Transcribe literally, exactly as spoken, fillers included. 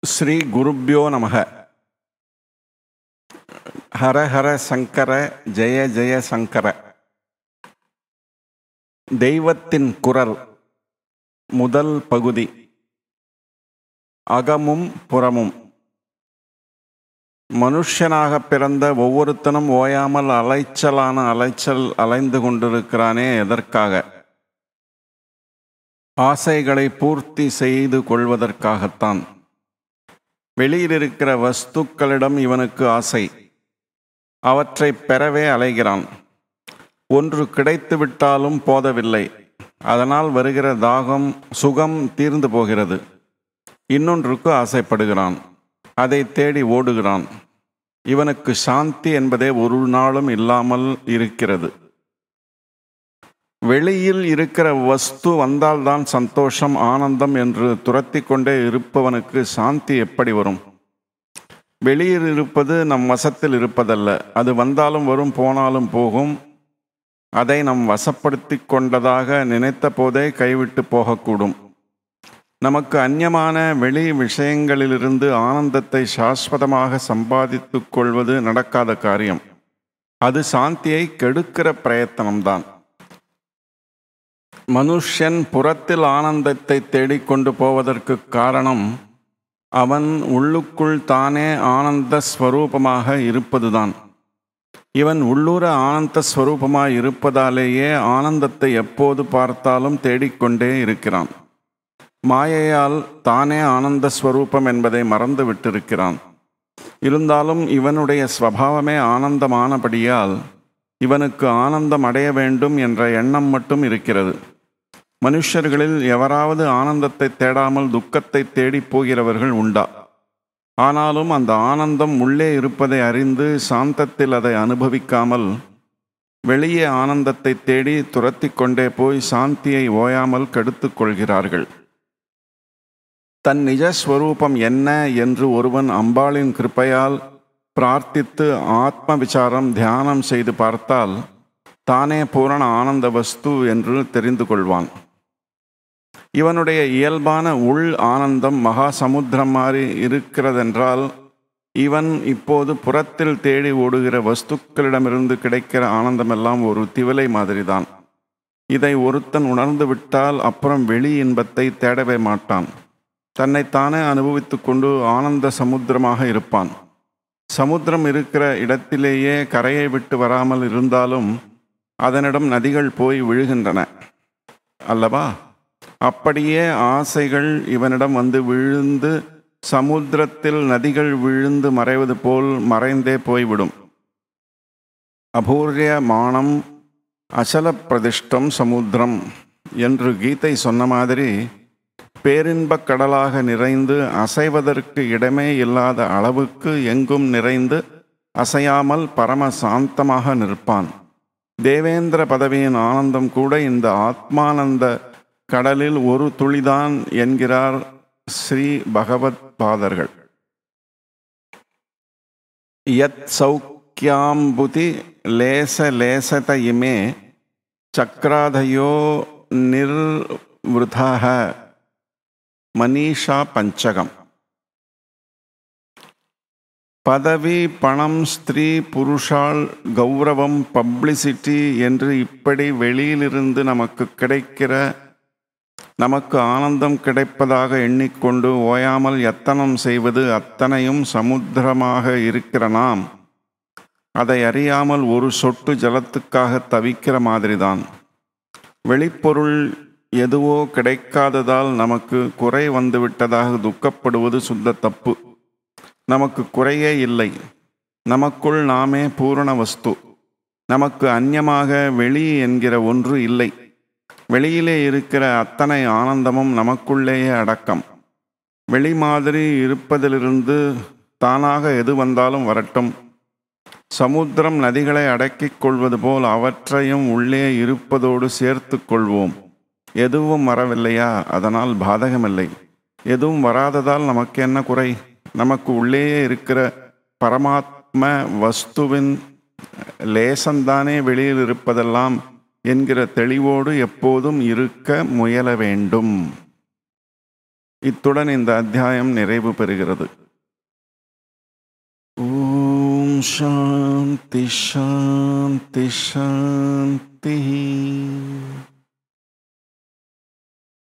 ஸ்ரீ குருப்யோ நமக. ஹர ஹர சங்கர, ஜெய ஜெய சங்கர. தெய்வத்தின் குரல் முதல் பகுதி. அகமும் புறமும். மனுஷனாக பிறந்த ஒவ்வொருத்தனும் ஓயாமல் அலைச்சலான அலைச்சல் அலைந்து கொண்டிருக்கிறானே, எதற்காக? ஆசைகளை பூர்த்தி செய்து கொள்வதற்காகத்தான். வெளியில் இருக்கிற வஸ்துக்களிடம் இவனுக்கு ஆசை. அவற்றை பெறவே அலைகிறான். ஒன்று கிடைத்து விட்டாலும் போதவில்லை. அதனால் வருகிற தாகம், சுகம் தீர்ந்து போகிறது. இன்னொன்றுக்கு ஆசைப்படுகிறான். அதை தேடி ஓடுகிறான். இவனுக்கு சாந்தி என்பதே ஒரு நாளும் இல்லாமல் இருக்கிறது. வெளியில் இருக்கிற வஸ்து வந்தால்தான் சந்தோஷம், ஆனந்தம் என்று துரத்தி கொண்டே இருப்பவனுக்கு சாந்தி எப்படி வரும்? வெளியில் இருப்பது நம் வசத்தில் இருப்பதல்ல. அது வந்தாலும் வரும், போனாலும் போகும். அதை நம் வசப்படுத்தி கொண்டதாக நினைத்த போதே கைவிட்டு போகக்கூடும். நமக்கு அந்நியமான வெளி விஷயங்களிலிருந்து ஆனந்தத்தை சாஸ்வதமாக சம்பாதித்து கொள்வது நடக்காத காரியம். அது சாந்தியை கெடுக்கிற பிரயத்தனம்தான். மனுஷன் புறத்தில் ஆனந்தத்தை தேடிக்கொண்டு போவதற்கு காரணம் அவன் உள்ளுக்குள் தானே ஆனந்த ஸ்வரூபமாக இருப்பதுதான். இவன் உள்ளூர ஆனந்த ஸ்வரூபமாக இருப்பதாலேயே ஆனந்தத்தை எப்போது பார்த்தாலும் தேடிக்கொண்டே இருக்கிறான். மாயையால் தானே ஆனந்த ஸ்வரூபம் என்பதை மறந்து விட்டிருக்கிறான். இருந்தாலும் இவனுடைய ஸ்வபாவமே ஆனந்தமானபடியால் இவனுக்கு ஆனந்தம் அடைய வேண்டும் என்ற எண்ணம் மட்டும் இருக்கிறது. மனுஷர்களில் எவராவது ஆனந்தத்தை தேடாமல் துக்கத்தை தேடி போகிறவர்கள் உண்டா? ஆனாலும் அந்த ஆனந்தம் உள்ளே இருப்பதை அறிந்து சாந்தத்தில் அதை அனுபவிக்காமல் வெளியே ஆனந்தத்தை தேடி துரத்தி கொண்டே போய் சாந்தியை ஓயாமல் கெடுத்து கொள்கிறார்கள். தன் நிஜஸ்வரூபம் என்ன என்று ஒருவன் அம்பாளின் கிருபையால் பிரார்த்தித்து ஆத்ம விசாரம் தியானம் செய்து பார்த்தால் தானே பூரண ஆனந்த வஸ்து என்று தெரிந்து கொள்வான். இவனுடைய இயல்பான உள் ஆனந்தம் மகா சமுத்திரம் மாறி இருக்கிறதென்றால் இவன் இப்போது புறத்தில் தேடி ஓடுகிற வஸ்துக்களிடமிருந்து கிடைக்கிற ஆனந்தமெல்லாம் ஒரு திவலை மாதிரிதான். இதை ஒருத்தன் உணர்ந்து விட்டால் அப்புறம் வெளி இன்பத்தை தேடவே மாட்டான். தன்னைத்தானே அனுபவித்து கொண்டு ஆனந்த சமுத்திரமாக இருப்பான். சமுத்திரம் இருக்கிற இடத்திலேயே கரையை விட்டு வராமல் இருந்தாலும் அதனிடம் நதிகள் போய் விழுகின்றன அல்லவா? அப்படியே ஆசைகள் இவனிடம் வந்து விழுந்து சமுத்திரத்தில் நதிகள் விழுந்து மறைவது போல் மறைந்தே போய்விடும். அபூர்யமானம் அசல பிரதிஷ்டம் சமுத்திரம் என்று கீதை சொன்ன மாதிரி பேரின்பக் கடலாக நிறைந்து அசைவதற்கு இடமே இல்லாத அளவுக்கு எங்கும் நிறைந்து அசையாமல் பரம சாந்தமாக நிற்பான். தேவேந்திர பதவியின் ஆனந்தம் கூட இந்த ஆத்மானந்த கடலில் ஒரு துளிதான் என்கிறார் ஸ்ரீ பகவத் பாதர்கள். யத் சௌக்கியாம்புதி லேச லேசத இமே சக்ராதயோ நிர்விருதஹ மனிஷா பஞ்சகம். பதவி, பணம், ஸ்திரீ, புருஷால், கௌரவம், பப்ளிசிட்டி என்று இப்படி வெளியிலிருந்து நமக்கு கிடைக்கிற நமக்கு ஆனந்தம் கிடைப்பதாக எண்ணிக்கொண்டு ஓயாமல் எத்தனம் செய்வது அத்தனையும் சமுத்திரமாக இருக்கிற நாம் அதை அறியாமல் ஒரு சொட்டு ஜலத்துக்காக தவிக்கிற மாதிரிதான். வெளிப்பொருள் எதுவோ கிடைக்காததால் நமக்கு குறை வந்துவிட்டதாக துக்கப்படுவது சுத்த தப்பு. நமக்கு குறையே இல்லை. நமக்குள் நாமே பூரண வஸ்து. நமக்கு அந்நியமாக வெளி என்கிற ஒன்று இல்லை. வெளியிலே இருக்கிற அத்தனை ஆனந்தமும் நமக்குள்ளேயே அடக்கம். வெளி மாதிரி இருப்பதிலிருந்து தானாக எது வந்தாலும் வரட்டும். சமுத்திரம் நதிகளை அடக்கிக் கொள்வது போல் அவற்றையும் உள்ளே இருப்பதோடு சேர்த்து கொள்வோம். எதுவும் வரவில்லையா? அதனால் பாதகமில்லை. எதுவும் வராததால் நமக்கு என்ன குறை? நமக்கு உள்ளேயே இருக்கிற பரமாத்ம வஸ்துவின் லேசந்தானே வெளியில் இருப்பதெல்லாம் என்கிற தெளிவோடு எப்போதும் இருக்க முயல வேண்டும். இத்துடன் இந்த அத்தியாயம் நிறைவு பெறுகிறது. ஓம் சாந்தி சாந்தி சாந்தி.